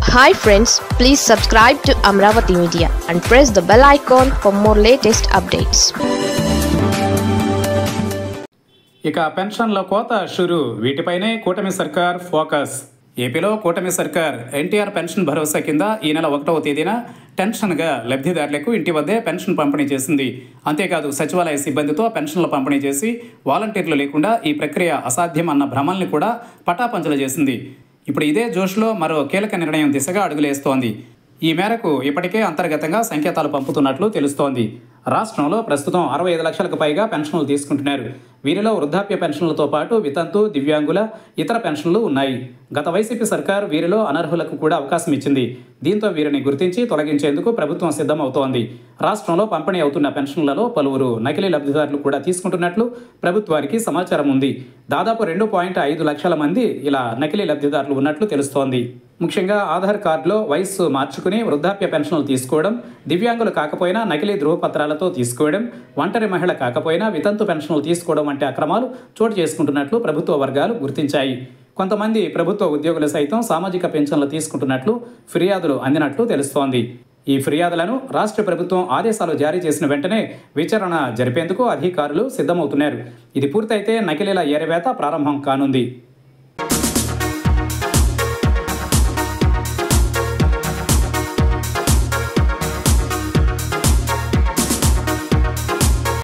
Hi friends, please subscribe to Amravati Media and press the bell icon for more latest updates. ఇక పెన్షన్ల కోత షురు, వీటిపైనే కూటమి సర్కార్ focus. ఏపీలో కూటమి సర్కార్ ఎన్టీఆర్ పెన్షన్ భరోసా కింద ఈ నెల 1వ తేదీన టెన్షన్గా లబ్ధిదారులకు ఇంటి వద్దే పెన్షన్ పంపిణీ చేసింది. అంతేకాదు సచివాలయ సిబ్బందితో పెన్షన్లు పంపిణీ చేసి వాలంటీర్లు లేకుండా ఈ ప్రక్రియ అసాధ్యం అన్న భ్రమల్ని కూడా పటాపంచలు చేసింది. ఇప్పుడు ఇదే జోష్లో మరో కీలక నిర్ణయం దిశగా అడుగులేస్తోంది. ఈ మేరకు ఇప్పటికే అంతర్గతంగా సంకేతాలు పంపుతున్నట్లు తెలుస్తోంది. రాష్ట్రంలో ప్రస్తుతం 65 లక్షలకు పైగా పెన్షన్లు తీసుకుంటున్నారు. వీరిలో వృద్ధాప్య పెన్షన్లతో పాటు వితంతు, దివ్యాంగుల ఇతర పెన్షన్లు ఉన్నాయి. గత వైసీపీ సర్కార్ వీరిలో అనర్హులకు కూడా అవకాశం ఇచ్చింది. దీంతో వీరిని గుర్తించి తొలగించేందుకు ప్రభుత్వం సిద్ధమవుతోంది. రాష్ట్రంలో పంపిణీ అవుతున్న పెన్షన్లలో పలువురు నకిలీ లబ్ధిదారులు కూడా తీసుకుంటున్నట్లు ప్రభుత్వానికి సమాచారం ఉంది. దాదాపు 2.5 లక్షల మంది ఇలా నకిలీ లబ్ధిదారులు ఉన్నట్లు తెలుస్తోంది. ముఖ్యంగా ఆధార్ కార్డులో వయస్సు మార్చుకుని వృద్ధాప్య పెన్షన్లు తీసుకోవడం, దివ్యాంగులు కాకపోయినా నకిలీ ధృవపత్రాలతో తీసుకోవడం, ఒంటరి మహిళ కాకపోయినా వితంతు పెన్షన్లు తీసుకోవడం వంటి అక్రమాలు చోటు చేసుకుంటున్నట్లు ప్రభుత్వ వర్గాలు గుర్తించాయి. కొంతమంది ప్రభుత్వ ఉద్యోగులు సైతం సామాజిక పెన్షన్లు తీసుకుంటున్నట్లు ఫిర్యాదులు అందినట్లు తెలుస్తోంది. ఈ ఫిర్యాదులను రాష్ట్ర ప్రభుత్వం ఆదేశాలు జారీ చేసిన వెంటనే విచారణ జరిపేందుకు అధికారులు సిద్ధమవుతున్నారు. ఇది పూర్తయితే నకిలీల ఏరివేత ప్రారంభం కానుంది.